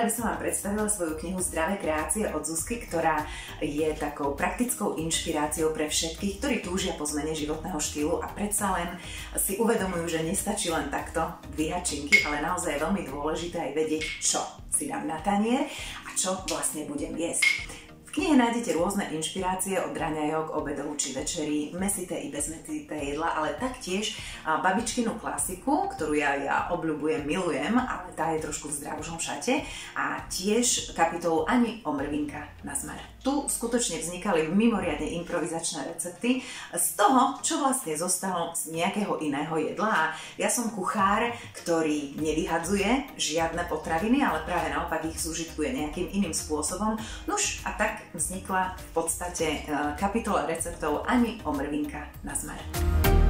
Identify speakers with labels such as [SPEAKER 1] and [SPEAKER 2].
[SPEAKER 1] Rada by som vám predstavila svoju knihu Zdravé kreácie od Zuzky, ktorá je takou praktickou inšpiráciou pre všetkých, ktorí túžia po zmene životného štýlu a predsa len si uvedomujú, že nestačí len takto dvíhať činky, ale naozaj je veľmi dôležité aj vedieť, čo si dám na tanier a čo vlastne budem jesť. V knihe nájdete rôzne inšpirácie od raňajok, obedov či večerí, mäsité i bezmäsité jedla, ale taktiež babičkinu klasiku, ktorú ja obľúbujem, milujem, ale tá je trošku v zdravšom šate, a tiež kapitolu Ani omrvinka na zmar. Tu skutočne vznikali mimoriadne improvizačné recepty z toho, čo vlastne zostalo z nejakého iného jedla, a ja som kuchár, ktorý nevyhadzuje žiadne potraviny, ale práve naopak ich zužitkuje nejakým iným spôsobom. Nuž a tak vznikla v podstate kapitola receptov Ani omrvinka na zmar.